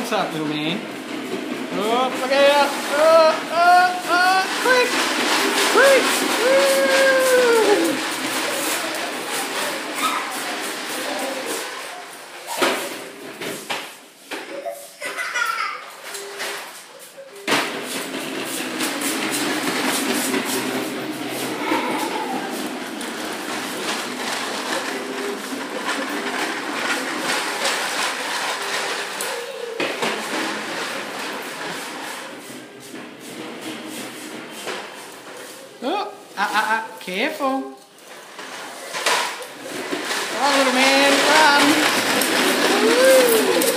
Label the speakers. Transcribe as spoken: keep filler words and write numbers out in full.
Speaker 1: What's up, little man? Oh, look out! Oh, oh, oh, quick! Quick! Woo! Oh, ah, ah, ah, careful. Come on, little man, run. Woo.